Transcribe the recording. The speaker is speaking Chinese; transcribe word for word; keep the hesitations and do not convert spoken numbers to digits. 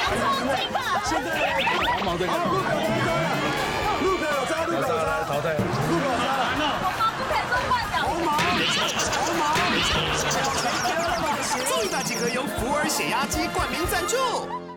冲击吧！ 现在黄毛的，好，陆表有渣，陆表有渣，陆表有渣，淘汰，陆表有渣了。 红毛不可以做坏表红毛，红毛， 最大几何由福尔血压机冠名赞助。